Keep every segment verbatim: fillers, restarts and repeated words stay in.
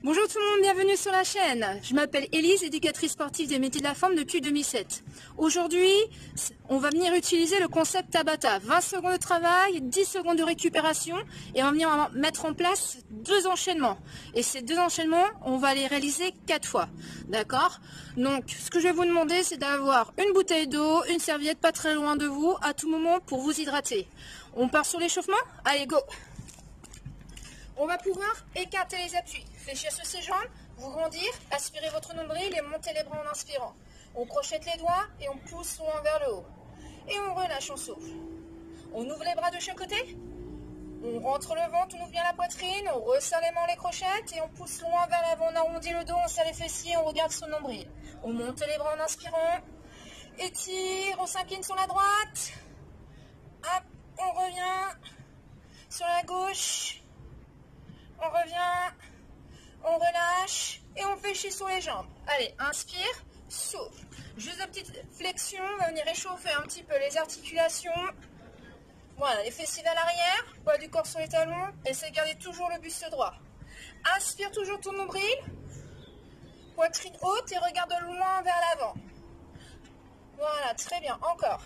Bonjour tout le monde, bienvenue sur la chaîne. Je m'appelle Élise, éducatrice sportive des métiers de la forme depuis deux mille sept. Aujourd'hui, on va venir utiliser le concept Tabata. vingt secondes de travail, dix secondes de récupération et on va venir mettre en place deux enchaînements. Et ces deux enchaînements, on va les réaliser quatre fois. D'accord? Donc, ce que je vais vous demander, c'est d'avoir une bouteille d'eau, une serviette pas très loin de vous, à tout moment pour vous hydrater. On part sur l'échauffement? Allez, go! On va pouvoir écarter les appuis, fléchir sur ses jambes, vous grandir, aspirez votre nombril et montez les bras en inspirant. On crochette les doigts et on pousse loin vers le haut. Et on relâche, on souffle. On ouvre les bras de chaque côté. On rentre le ventre, on ouvre bien la poitrine, on resserre les mains, les crochettes et on pousse loin vers l'avant. On arrondit le dos, on serre les fessiers, on regarde son nombril. On monte les bras en inspirant. Étire, on s'incline sur la droite. Hop, on revient sur la gauche. On revient, on relâche et on fléchit sur les jambes. Allez, inspire, souffle. Juste une petite flexion, on va venir réchauffer un petit peu les articulations. Voilà, les fessiers vers l'arrière, poids du corps sur les talons. Essaie de garder toujours le buste droit. Inspire toujours ton nombril. Poitrine haute et regarde loin vers l'avant. Voilà, très bien. Encore.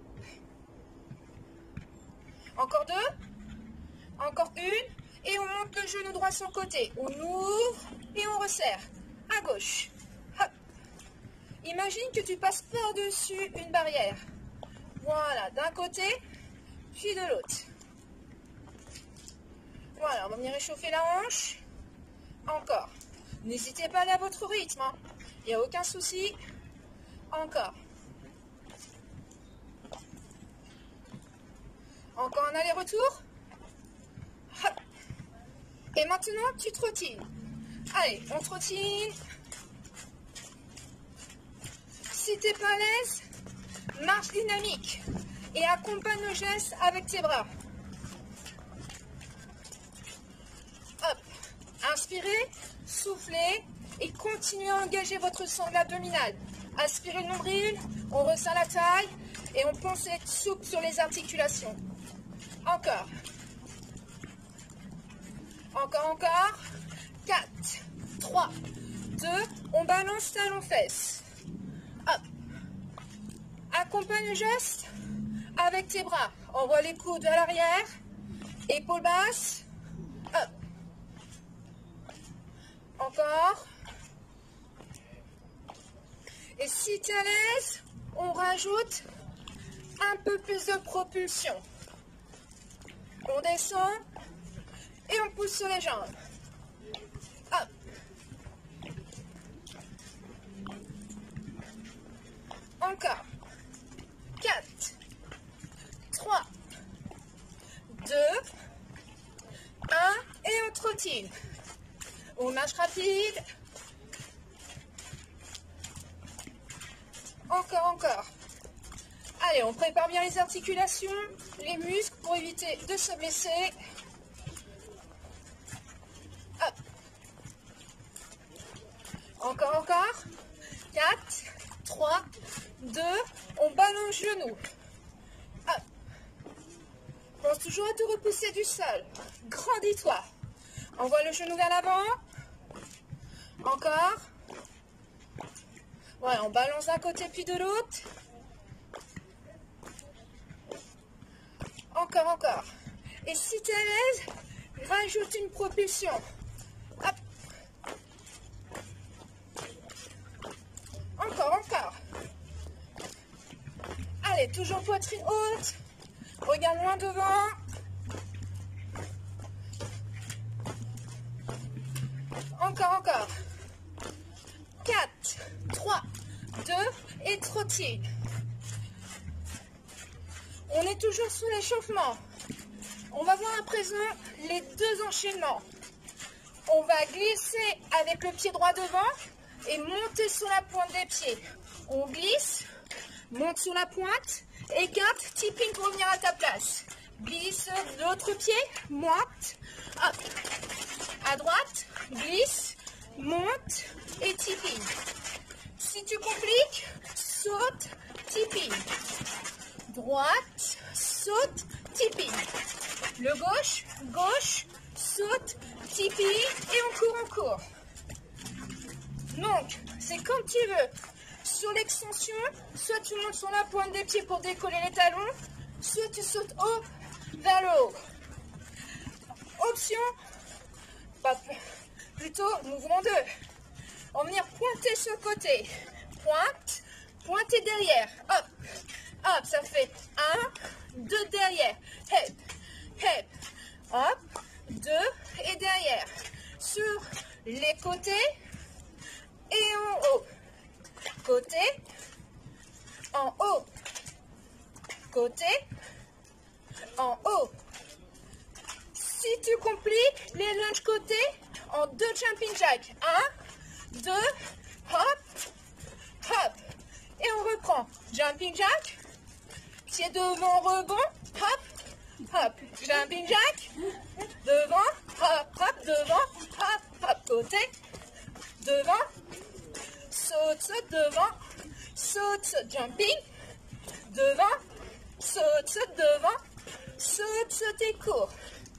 Encore deux. Encore une. Et on monte le genou droit sur le côté. On ouvre et on resserre. À gauche. Hop. Imagine que tu passes par-dessus une barrière. Voilà, d'un côté, puis de l'autre. Voilà, on va venir réchauffer la hanche. Encore. N'hésitez pas à aller à votre rythme. Hein. Il n'y a aucun souci. Encore. Encore un aller-retour. Hop. Et maintenant, tu trottines. Allez, on trottine. Si tu n'es pas à l'aise, marche dynamique. Et accompagne le geste avec tes bras. Hop. Inspirez, soufflez et continuez à engager votre sangle abdominale. Aspirez le nombril, on resserre la taille et on pense être souple sur les articulations. Encore. Encore, encore. quatre, trois, deux. On balance talons-fesses. Hop. Accompagne le geste avec tes bras. Envoie les coudes à l'arrière. Épaules basses. Hop. Encore. Et si tu es à l'aise, on rajoute un peu plus de propulsion. On descend. Et on pousse sur les jambes. Hop. Encore. quatre, trois, deux, un. Et on trottine. On marche rapide. Encore, encore. Allez, on prépare bien les articulations, les muscles pour éviter de se blesser. Encore, encore. quatre, trois, deux. On balance genou. Hop. Pense toujours à te repousser du sol. Grandis-toi. Envoie le genou vers l'avant. Encore. Voilà, on balance d'un côté puis de l'autre. Encore, encore. Et si tu es à l'aise, rajoute une propulsion. Hop. Encore, encore. Allez, toujours poitrine haute. Regarde loin devant. Encore, encore. quatre, trois, deux et trottine. On est toujours sous l'échauffement. On va voir à présent les deux enchaînements. On va glisser avec le pied droit devant et monter sur la pointe des pieds. On glisse, monte sur la pointe, écarte, tipping pour revenir à ta place. Glisse de l'autre pied, monte, hop. À droite, glisse, monte et tipping. Si tu compliques, saute, tipping. Droite, saute, tipping. Le gauche, gauche, saute, tipping et on court, on court. Donc, c'est comme tu veux. Sur l'extension, soit tu montes sur la pointe des pieds pour décoller les talons, soit tu sautes haut vers le haut. Option, pas plutôt mouvement deux. On va venir pointer sur le côté. Pointe, pointer derrière. Hop, hop, ça fait un, deux derrière. Hep, hep, hop, deux et derrière. Sur les côtés et en haut. Côté, en haut. Côté, en haut. Si tu compliques les lunges côté en deux jumping jacks. Un, deux, hop, hop. Et on reprend. Jumping jack. Pied devant, rebond. Hop, hop. Jumping jack. Devant, hop, hop. Devant, hop, hop. Côté, devant. Saute, saute, devant. Saute, saute. Jumping. Devant. Saute, saute, devant. Saute, saute et cours.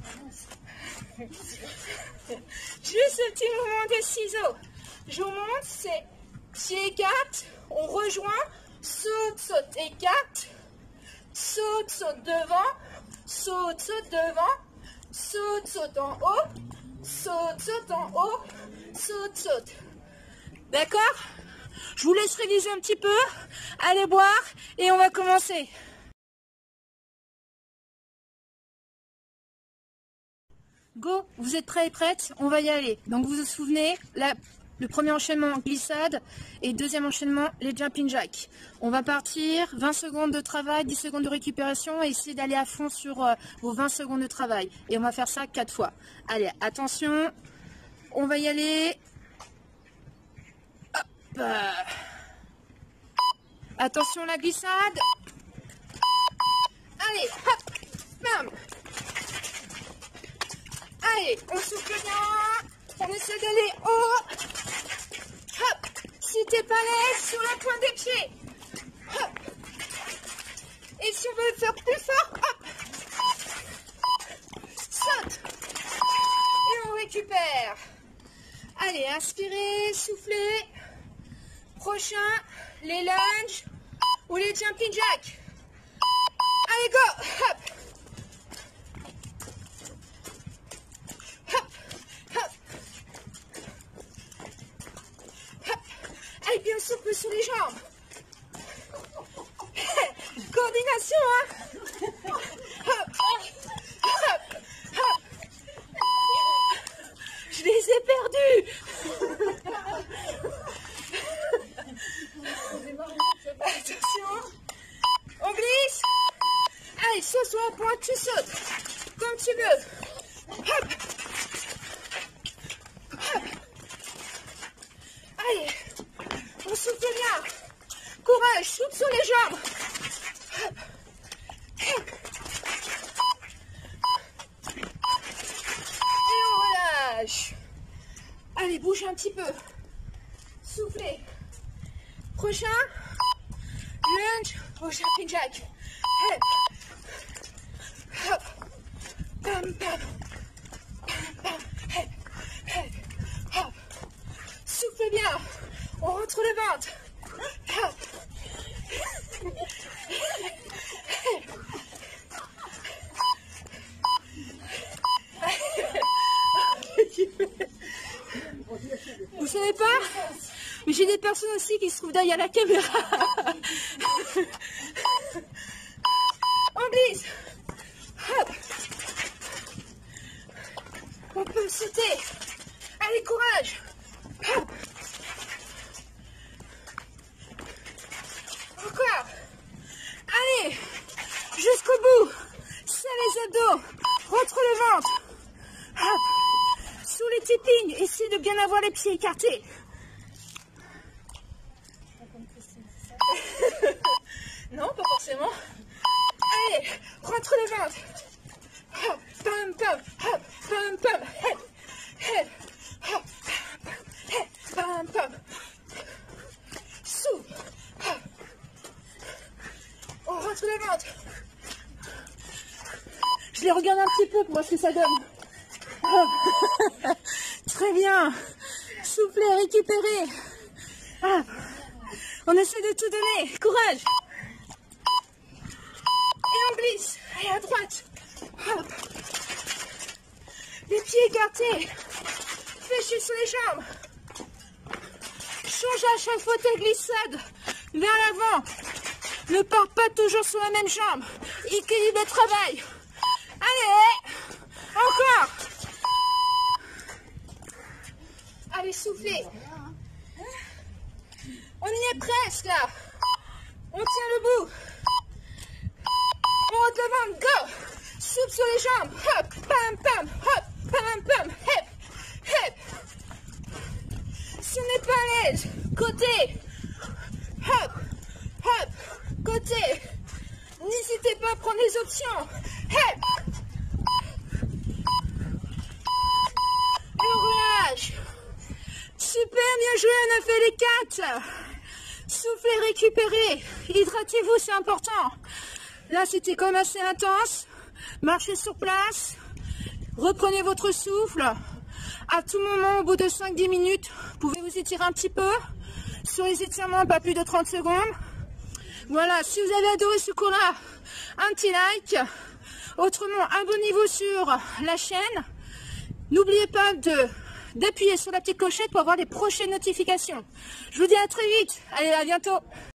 Juste un petit mouvement de ciseaux. Je vous montre, c'est pied quatre, on rejoint, saute, saute, écarte, saute, saute devant, saute, saute devant, saute, saute en haut, saute, saute en haut, saute, saute. D'accord? Je vous laisse réviser un petit peu, allez boire et on va commencer. Go, vous êtes prêts et prêtes? On va y aller. Donc vous vous souvenez, la, le premier enchaînement glissade et deuxième enchaînement les jumping jacks. On va partir, vingt secondes de travail, dix secondes de récupération et essayer d'aller à fond sur euh, vos vingt secondes de travail. Et on va faire ça quatre fois. Allez, attention, on va y aller. Hop. Attention la glissade. Allez, hop, bam. Allez, on souffle bien, on essaie d'aller haut. Hop, si t'es pas l'aise, sur la pointe des pieds. Hop. Et si on veut le faire plus fort, hop. Saute. Et on récupère. Allez, inspirez, soufflez. Prochain, les lunges ou les jumping jacks. Allez, go. Hop. Et puis on souffle sur les jambes. Coordination, hein. Hop, hop, hop. Je les ai perdus. Attention. On glisse. Allez, saute sur la pointe, tu sautes. Comme tu veux. Hop. Hop. Allez. On souffle bien. Courage, souffle sur les jambes. Hop. Hop. Et on relâche. Allez, bouge un petit peu. Soufflez. Prochain. Lunge au jumping jack. Hop. Hop. Bam, bam. Bam, bam. Hop. Hop. Hop. Souffle bien. On rentre le ventre. Hop. Vous savez pas? Mais j'ai des personnes aussi qui se trouvent derrière la caméra. On glisse. Hop. On peut sauter. Allez, courage. Hop. Encore. Allez. Jusqu'au bout. Serre les abdos. Rentre le ventre. Hop. Sous les tippings, essayez de bien avoir les pieds écartés. Non, pas forcément. Allez, rentre le ventre. Hop, pam, pam, hop, pam, pam, hop, hop, hop, hop, pam, pam. Souffle. Hop. On rentre le ventre. Je les regarde un petit peu pour voir ce que ça donne. Hop. Très bien. Soufflez, récupérez. Hop. On essaie de tout donner. Courage. Et on glisse. Et à droite. Hop. Les pieds écartés. Fléchis sur les jambes. Change à chaque fois tes glissades vers l'avant. Ne pars pas toujours sur la même jambe. Équilibre le travail. Allez. Encore. Allez, soufflez. On y est presque là. On tient le bout. On rentre le ventre. Go. Souffle sur les jambes. Hop. Pam, pam. Hop. Pam, pam. Hep. Hep. Si on n'est pas à l'aise, côté. Hop. Hop. Côté. N'hésitez pas à prendre les options. Hep. Et on relâche. Super, bien joué, on a fait les quatre. Soufflez, récupérez. Hydratez-vous, c'est important. Là, c'était quand même assez intense. Marchez sur place. Reprenez votre souffle. À tout moment, au bout de cinq à dix minutes, vous pouvez vous étirer un petit peu. Sur les étirements, pas plus de trente secondes. Voilà, si vous avez adoré ce cours-là, un petit like. Autrement, abonnez-vous sur la chaîne. N'oubliez pas de d'appuyer sur la petite clochette pour avoir les prochaines notifications. Je vous dis à très vite. Allez, à bientôt.